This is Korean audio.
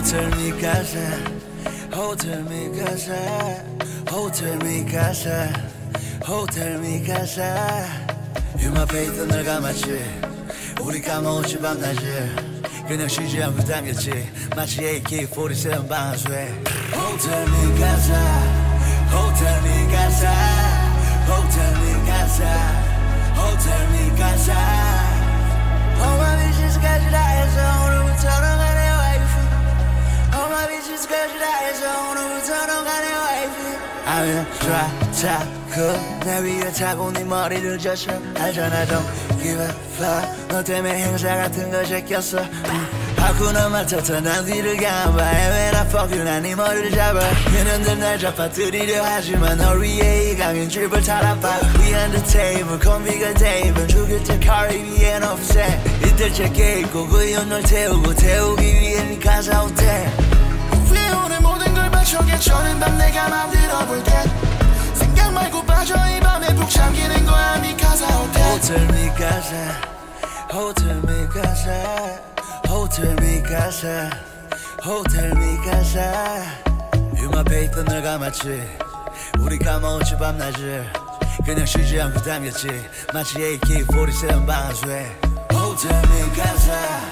호텔 미카사 호텔 미카사 호텔 미카사 호텔 미카사 You my faith 널 감았지 우리 까먹었지 밤낮을 그냥 쉬지 않고 당겼지 마치 AK-47 방아쇠 호텔 미카사 호텔 미카사 호텔 미카사 호텔 미카사 All my bitches got you 다해서 오늘부터 너가 내 와이프 All my bitches got you 다해서 오늘부터 너가 내 와이프 I'm 좋다고 내 위에 타고 네 머리를 젖혀 알잖아 don't give a fuck 너 때문에 행사 같은 거 제꼈어 하쿠나 마타타 난 뒤를 가봐 애매나 fuck you 난 네 머리를 잡아 얘네들 날 잡아들이려 하지만 널 위해 이 강인 집을 타라봐 We on the table 콤비가 데이블 죽일 때 카리 위엔 offset 이들 제게 있고 그 이유 널 태우기 위해 네 가사 호텔 위에 오는 모든 걸 바쳐겠죠 밤 내가 만들어볼게 생각 말고 빠져 이 밤에 푹 잠기는 거야 미카사 호텔 호텔 미카사 호텔 미카사 호텔 미카사 호텔 미카사 You my faith 널 감았지 우리 까먹었지 밤낮을 그냥 쉬지 않고 당겼지 마치 AK-47 방아쇠 호텔 미카사